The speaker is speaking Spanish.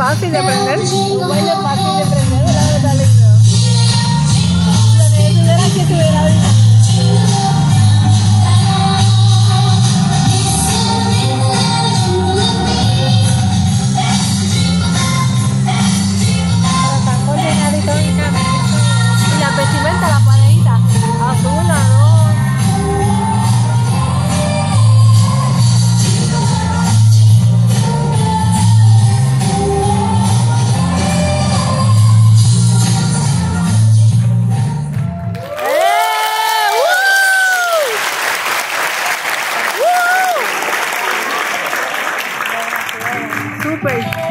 fácil de aprender. Un baile fácil de aprender, ¿verdad? Está lindo. Si tuviera que tuviera vida. Tan coordinadito en camisa. Y la vestimenta, la parejita, azul, ¿no? Super.